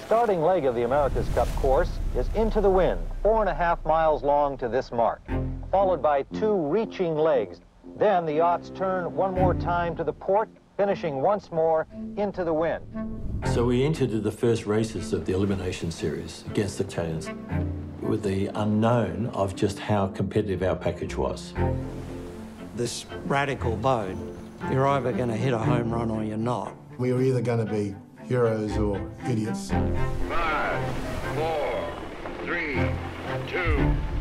starting leg of the America's Cup course is into the wind, 4.5 miles long to this mark, followed by 2 reaching legs. Then the yachts turn one more time to the port, finishing once more into the wind. So we entered the first races of the elimination series against the Italians with the unknown of just how competitive our package was. This radical boat, you're either going to hit a home run or you're not. We were either going to be heroes or idiots. 5, 4, 3, 2,